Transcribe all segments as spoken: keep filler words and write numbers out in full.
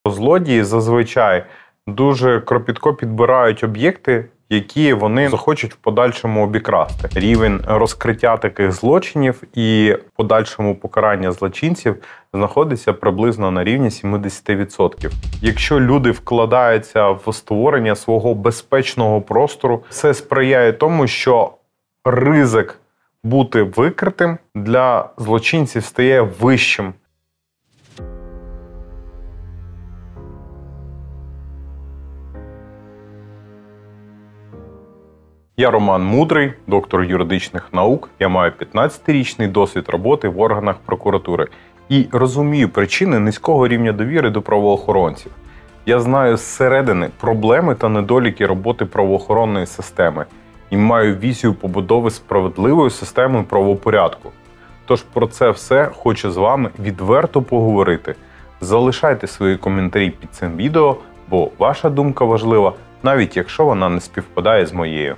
Злодії зазвичай дуже кропітко підбирають об'єкти, які вони захочуть в подальшому обікрасти. Рівень розкриття таких злочинів і подальшому покарання злочинців знаходиться приблизно на рівні сімдесят відсотків. Якщо люди вкладаються в створення свого безпечного простору, це сприяє тому, що ризик бути викритим для злочинців стає вищим. Я Роман Мудрий, доктор юридичних наук. Я маю п'ятнадцятирічний досвід роботи в органах прокуратури і розумію причини низького рівня довіри до правоохоронців. Я знаю зсередини проблеми та недоліки роботи правоохоронної системи і маю візію побудови справедливої системи правопорядку. Тож про це все хочу з вами відверто поговорити. Залишайте свої коментарі під цим відео, бо ваша думка важлива, навіть якщо вона не співпадає з моєю.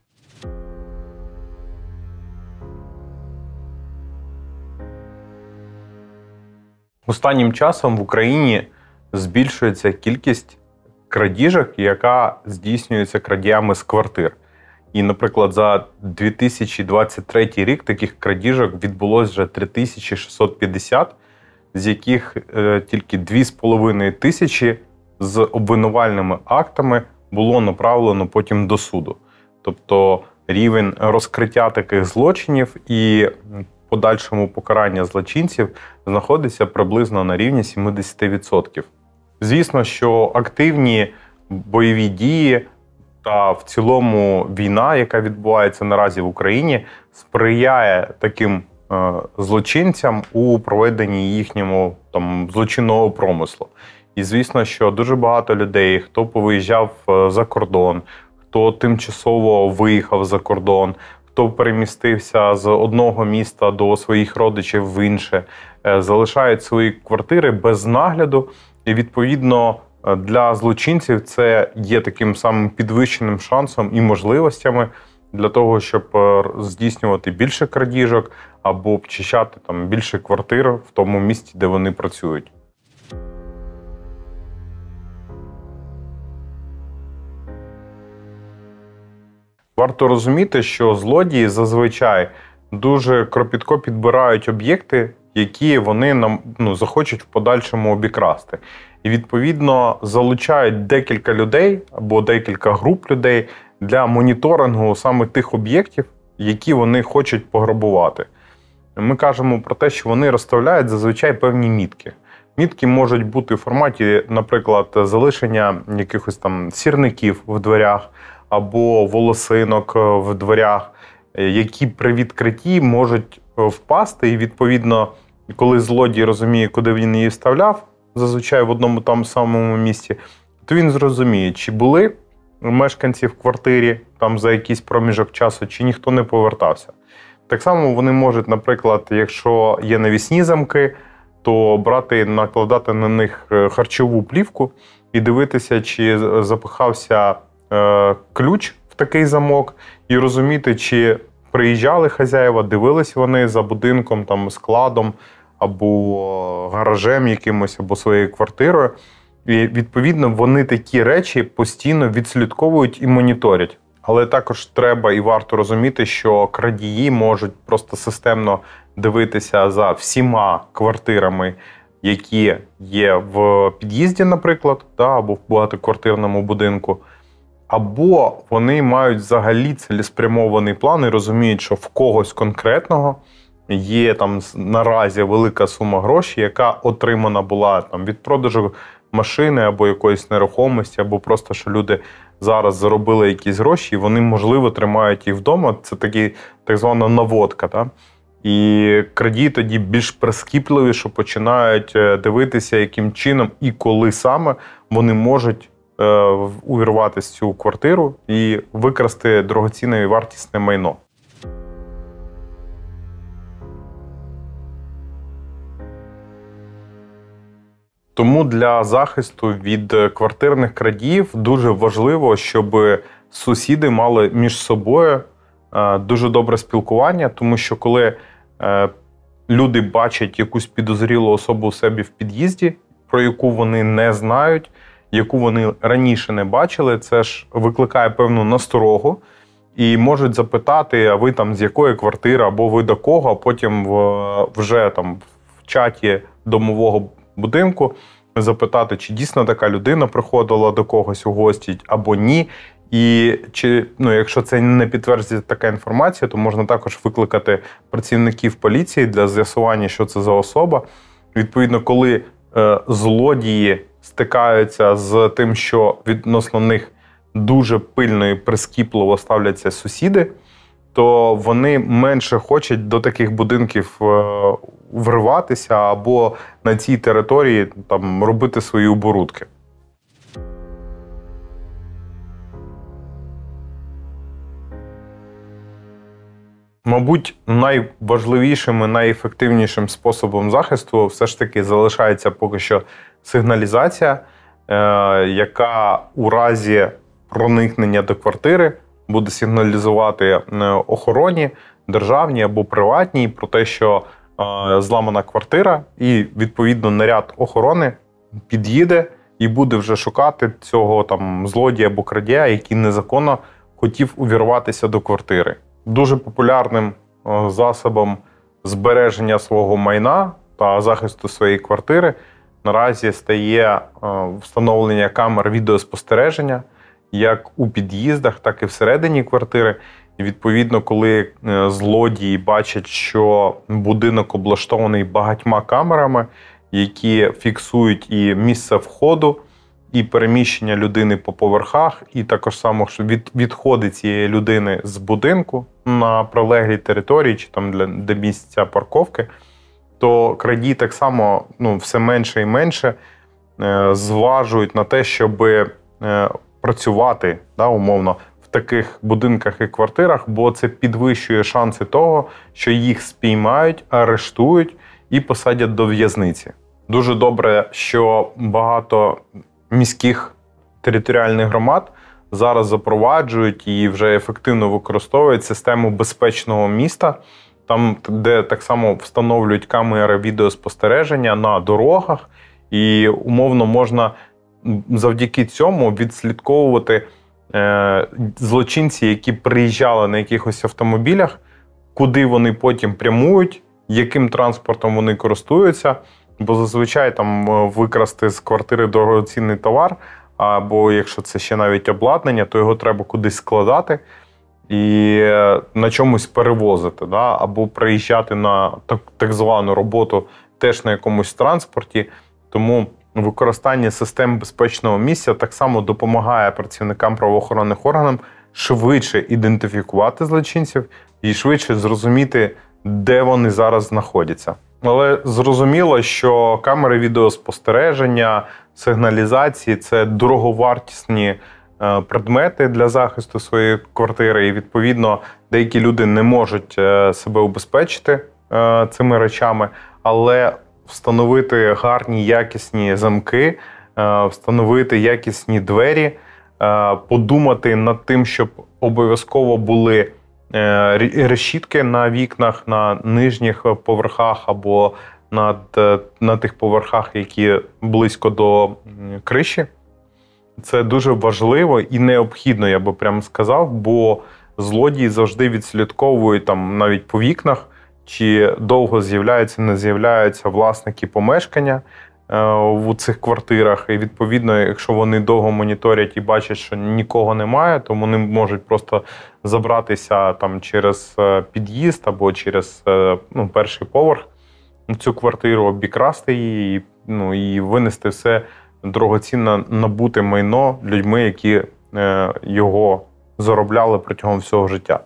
Останнім часом в Україні збільшується кількість крадіжок, яка здійснюється крадіями з квартир. І, наприклад, за дві тисячі двадцять третій рік таких крадіжок відбулося вже три тисячі шістсот п'ятдесят, з яких е, тільки дві з половиною тисячі з обвинувальними актами було направлено потім до суду. Тобто рівень розкриття таких злочинів і подальшому покарання злочинців знаходиться приблизно на рівні сімдесят відсотків. Звісно, що активні бойові дії та в цілому війна, яка відбувається наразі в Україні, сприяє таким е, злочинцям у проведенні їхнього там, злочинного промислу. І звісно, що дуже багато людей, хто повиїжджав за кордон, хто тимчасово виїхав за кордон, хто перемістився з одного міста до своїх родичів в інше, залишають свої квартири без нагляду. І, відповідно, для злочинців це є таким самим підвищеним шансом і можливостями для того, щоб здійснювати більше крадіжок або обчищати там більше квартир в тому місті, де вони працюють. Варто розуміти, що злодії зазвичай дуже кропітко підбирають об'єкти, які вони нам ну, захочуть в подальшому обікрасти. І, відповідно, залучають декілька людей або декілька груп людей для моніторингу саме тих об'єктів, які вони хочуть пограбувати. Ми кажемо про те, що вони розставляють зазвичай певні мітки. Мітки можуть бути в форматі, наприклад, залишення якихось там сірників в дверях, або волосинок в дверях, які при відкритті можуть впасти. І, відповідно, коли злодій розуміє, куди він її вставляв, зазвичай в одному там самому місці, то він зрозуміє, чи були мешканці в квартирі там за якийсь проміжок часу, чи ніхто не повертався. Так само вони можуть, наприклад, якщо є навісні замки, то брати, накладати на них харчову плівку і дивитися, чи запихався ключ в такий замок, і розуміти, чи приїжджали хазяїва, дивились вони за будинком, там, складом, або гаражем якимось, або своєю квартирою. І, відповідно, вони такі речі постійно відслідковують і моніторять. Але також треба і варто розуміти, що крадії можуть просто системно дивитися за всіма квартирами, які є в під'їзді, наприклад, да, або в багатоквартирному будинку. Або вони мають взагалі цілеспрямований план і розуміють, що в когось конкретного є там наразі велика сума грошей, яка отримана була там від продажу машини або якоїсь нерухомості, або просто, що люди зараз заробили якісь гроші, і вони, можливо, тримають їх вдома. Це такі, так звана наводка. Так? І крадії тоді більш прискіпливі, що починають дивитися, яким чином і коли саме вони можуть увірватися в цю квартиру і викрасти дорогоцінне і вартісне майно. Тому для захисту від квартирних крадіїв дуже важливо, щоб сусіди мали між собою дуже добре спілкування, тому що коли люди бачать якусь підозрілу особу у себе в під'їзді, про яку вони не знають, яку вони раніше не бачили. Це ж викликає певну насторогу. І можуть запитати, а ви там з якої квартири, або ви до кого, а потім в, вже там в чаті домового будинку запитати, чи дійсно така людина приходила до когось у гості, або ні. І чи, ну, якщо це не підтверджується така інформація, то можна також викликати працівників поліції для з'ясування, що це за особа. Відповідно, коли е, злодії стикаються з тим, що відносно них дуже пильно і прискіпливо ставляться сусіди, то вони менше хочуть до таких будинків вриватися або на цій території там робити свої оборудки. Мабуть, найважливішим і найефективнішим способом захисту все ж таки залишається поки що сигналізація, яка у разі проникнення до квартири буде сигналізувати охороні, державній або приватній, про те, що е, зламана квартира, і, відповідно, наряд охорони під'їде і буде вже шукати цього там злодія або крадія, який незаконно хотів увірватися до квартири. Дуже популярним е, засобом збереження свого майна та захисту своєї квартири наразі стає е, встановлення камер відеоспостереження, як у під'їздах, так і всередині квартири. І, відповідно, коли злодії бачать, що будинок облаштований багатьма камерами, які фіксують і місце входу, і переміщення людини по поверхах, і також само, що від, відходи цієї людини з будинку на прилеглій території, чи там для, для місця парковки, то крадії так само ну, все менше і менше е, зважують на те, щоб е, працювати, да, умовно, в таких будинках і квартирах, бо це підвищує шанси того, що їх спіймають, арештують і посадять до в'язниці. Дуже добре, що багато міських територіальних громад зараз запроваджують і вже ефективно використовують систему безпечного міста, там, де так само встановлюють камери відеоспостереження на дорогах, і умовно можна завдяки цьому відслідковувати е, злочинці, які приїжджали на якихось автомобілях, куди вони потім прямують, яким транспортом вони користуються, бо зазвичай там викрасти з квартири дорогоцінний товар, або якщо це ще навіть обладнання, то його треба кудись складати і на чомусь перевозити, да? Або приїжджати на так, так звану роботу теж на якомусь транспорті. Тому використання систем безпечного місця так само допомагає працівникам правоохоронних органів швидше ідентифікувати злочинців і швидше зрозуміти, де вони зараз знаходяться. Але зрозуміло, що камери відеоспостереження, сигналізації – це дороговартісні предмети для захисту своєї квартири. І, відповідно, деякі люди не можуть себе убезпечити цими речами, але встановити гарні, якісні замки, встановити якісні двері, подумати над тим, щоб обов'язково були решітки на вікнах, на нижніх поверхах або над, на тих поверхах, які близько до криші. Це дуже важливо і необхідно, я би прямо сказав, бо злодії завжди відслідковують там навіть по вікнах, чи довго з'являються, не з'являються власники помешкання в цих квартирах. І, відповідно, якщо вони довго моніторять і бачать, що нікого немає, то вони можуть просто забратися там через під'їзд або через ну, перший поверх в цю квартиру, обікрасти її, ну, і винести все дорогоцінно набуте майно людьми, які е, його заробляли протягом всього життя.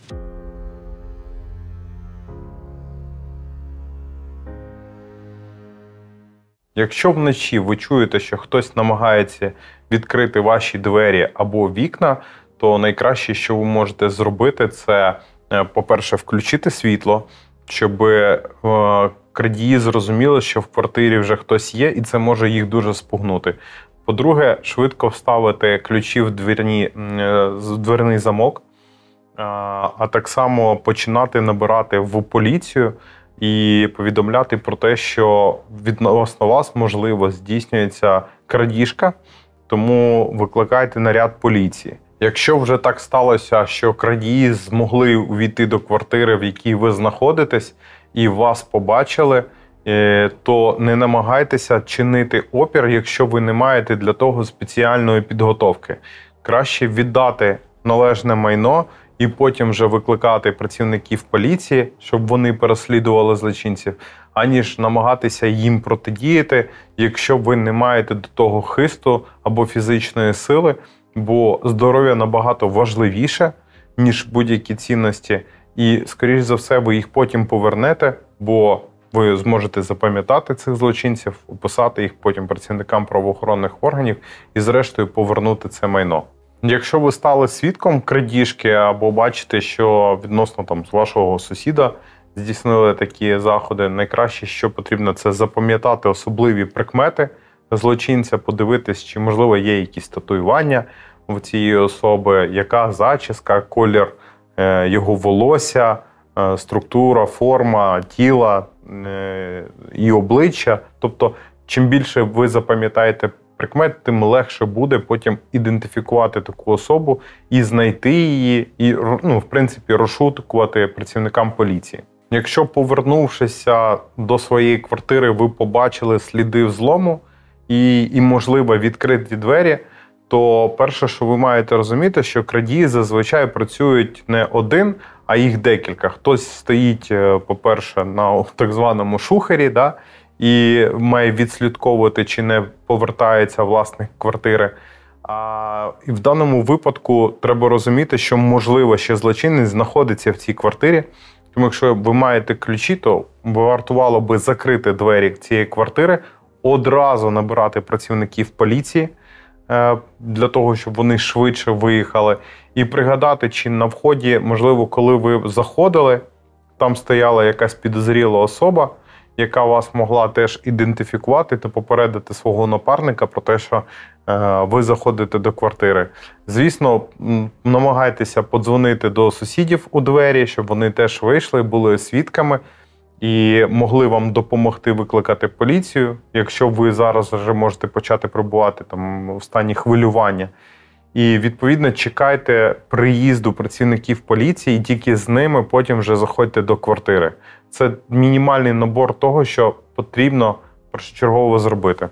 Якщо вночі ви чуєте, що хтось намагається відкрити ваші двері або вікна, то найкраще, що ви можете зробити, це, по-перше, включити світло, щоб е, крадії зрозуміли, що в квартирі вже хтось є, і це може їх дуже спугнути. По-друге, швидко вставити ключі в дверні, в дверний замок, а так само починати набирати в поліцію і повідомляти про те, що відносно вас, можливо, здійснюється крадіжка, тому викликайте наряд поліції. Якщо вже так сталося, що крадії змогли увійти до квартири, в якій ви знаходитесь, і вас побачили, то не намагайтеся чинити опір, якщо ви не маєте для того спеціальної підготовки. Краще віддати належне майно і потім вже викликати працівників поліції, щоб вони переслідували злочинців, аніж намагатися їм протидіяти, якщо ви не маєте до того хисту або фізичної сили, бо здоров'я набагато важливіше, ніж будь-які цінності, і, скоріш за все, ви їх потім повернете, бо ви зможете запам'ятати цих злочинців, описати їх потім працівникам правоохоронних органів і, зрештою, повернути це майно. Якщо ви стали свідком крадіжки або бачите, що відносно там з вашого сусіда здійснили такі заходи, найкраще, що потрібно, це запам'ятати особливі прикмети злочинця, подивитись, чи, можливо, є якісь татуювання в цієї особи, яка зачіска, колір його волосся, структура, форма тіла і обличчя. Тобто, чим більше ви запам'ятаєте прикмет, тим легше буде потім ідентифікувати таку особу і знайти її, і, ну, в принципі, розшукувати працівникам поліції. Якщо, повернувшися до своєї квартири, ви побачили сліди взлому і, і можливо, відкриті двері, то перше, що ви маєте розуміти, що крадії зазвичай працюють не один, а їх декілька. Хтось стоїть, по-перше, на так званому шухері, да, і має відслідковувати, чи не повертається власник квартири. А, і в даному випадку треба розуміти, що, можливо, ще злочинець знаходиться в цій квартирі. Тому якщо ви маєте ключі, то вартувало би закрити двері цієї квартири, одразу набирати працівників поліції, для того, щоб вони швидше виїхали. І пригадати, чи на вході, можливо, коли ви заходили, там стояла якась підозріла особа, яка вас могла теж ідентифікувати та попередити свого напарника про те, що е, ви заходите до квартири. Звісно, намагайтеся подзвонити до сусідів у двері, щоб вони теж вийшли, були свідками і могли вам допомогти викликати поліцію, якщо ви зараз вже можете почати перебувати там в стані хвилювання. І, відповідно, чекайте приїзду працівників поліції, і тільки з ними потім вже заходьте до квартири. Це мінімальний набор того, що потрібно першочергово зробити.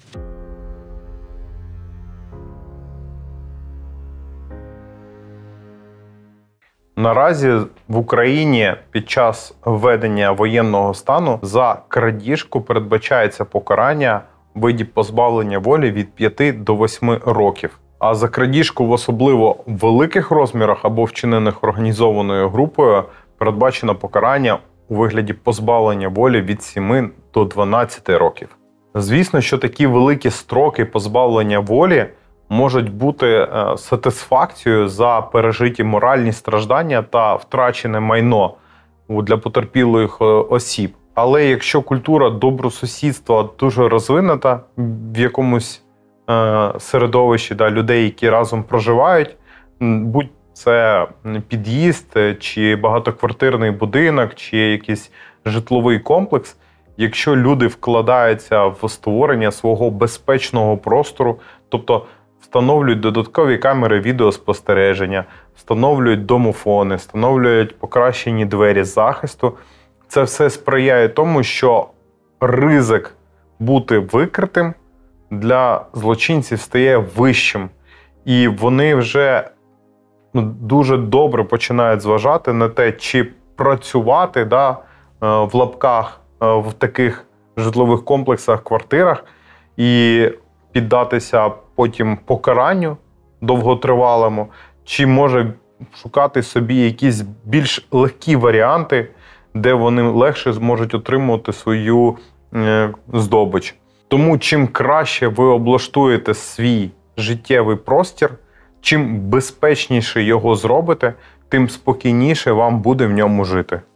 Наразі в Україні під час введення воєнного стану за крадіжку передбачається покарання у виді позбавлення волі від п'яти до восьми років. А за крадіжку в особливо великих розмірах або вчинених організованою групою передбачено покарання у вигляді позбавлення волі від семи до дванадцяти років. Звісно, що такі великі строки позбавлення волі можуть бути сатисфакцією за пережиті моральні страждання та втрачене майно для потерпілих осіб. Але якщо культура добросусідства дуже розвинута в якомусь середовищі, да, людей, які разом проживають, будь це під'їзд, чи багатоквартирний будинок, чи якийсь житловий комплекс, якщо люди вкладаються в створення свого безпечного простору, тобто встановлюють додаткові камери відеоспостереження, встановлюють домофони, встановлюють покращені двері захисту, це все сприяє тому, що ризик бути викритим для злочинців стає вищим. І вони вже дуже добре починають зважати на те, чи працювати, да, в лапках в таких житлових комплексах, квартирах і піддатися потім покаранню довготривалому, чи може шукати собі якісь більш легкі варіанти, де вони легше зможуть отримувати свою е, здобич. Тому чим краще ви облаштуєте свій життєвий простір, чим безпечніше його зробите, тим спокійніше вам буде в ньому жити.